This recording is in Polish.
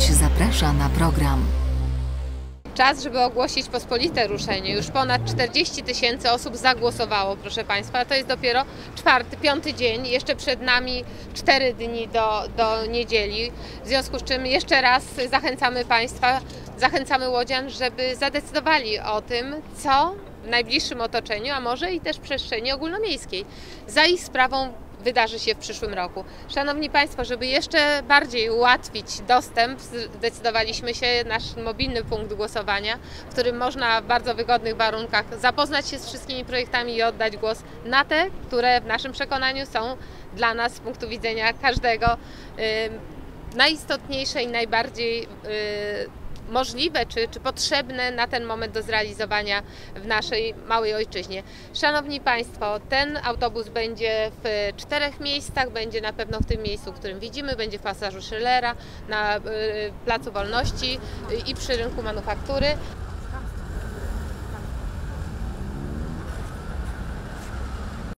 Łódź zaprasza na program. Czas, żeby ogłosić pospolite ruszenie. Już ponad 40 000 osób zagłosowało, proszę Państwa. To jest dopiero czwarty, piąty dzień. Jeszcze przed nami 4 dni do niedzieli. W związku z czym jeszcze raz zachęcamy Państwa, zachęcamy łodzian, żeby zadecydowali o tym, co w najbliższym otoczeniu, a może i też przestrzeni ogólnomiejskiej za ich sprawą wydarzy się w przyszłym roku. Szanowni Państwo, żeby jeszcze bardziej ułatwić dostęp, zdecydowaliśmy się nasz mobilny punkt głosowania, w którym można w bardzo wygodnych warunkach zapoznać się z wszystkimi projektami i oddać głos na te, które w naszym przekonaniu są dla nas z punktu widzenia każdego najistotniejsze i najbardziej możliwe czy potrzebne na ten moment do zrealizowania w naszej małej ojczyźnie. Szanowni Państwo, ten autobus będzie w 4 miejscach, będzie na pewno w tym miejscu, w którym widzimy, będzie w pasażu Schillera, na Placu Wolności i przy Rynku Manufaktury.